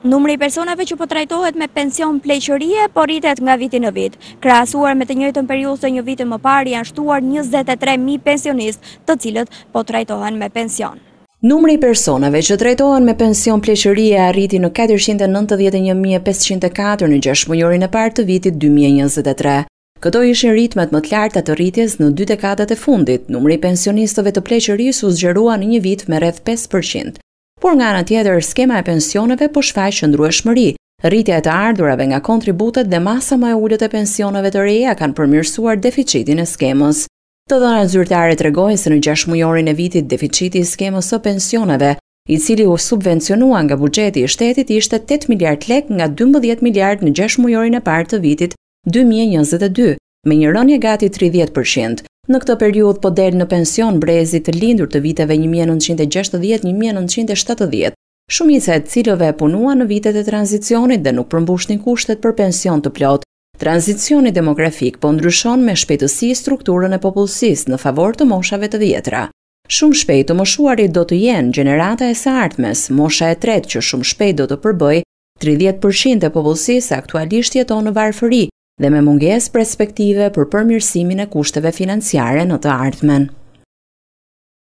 Numri i personave që po trajtohet me pension pleqërie po rritet nga viti në vit. Krahasuar me të njëjtën periudhë të një viti më parë janë shtuar 23.000 pensionistë, të cilët po trajtohen me pension. Numri i personave që trajtohen me pension pleqërie arriti në 491.504 në 6 mujorin e parë të vitit 2023. Këto ishin ritmet më të larta të rritjes në 2 dekadat e fundit. Numri i pensionistëve të pleqërisë u zgjerua në një vit me rreth 5%. Por nga ana tjetër, skema e pensioneve po shfaq qëndrueshmëri. Rritja e të ardhurave nga kontributet dhe masa më e ulët e pensioneve të reja kanë përmirësuar deficitin e skemës. Të dhënat zyrtare tregojnë se në 6 mujorin e vitit deficiti i skemës së pensioneve, i cili u subvencionua nga buxheti i shtetit, ishte 8 miliard lek nga 12 miliard në 6 mujorin e parë të vitit 2022, me një rënje gati 30%. Në këtë periudhë po del në pension brezi të lindur të viteve 1960-1970, shumica e cilëve punua në vitet e tranzicionit dhe nuk përmbushnin kushtet për pension të plot. Tranzicioni demografik po ndryshon me shpejtësi strukturën e popullsisë në favor të moshave të vjetra. Shumë shpejt të moshuarit do të jenë gjenerata e së ardhmes, mosha e tretë që shumë shpejt do të përbëjë 30% e popullsisë aktualisht jeton në varfëri dhe me mungesë perspektive për përmirësimin e kushteve financiare në të ardhmen.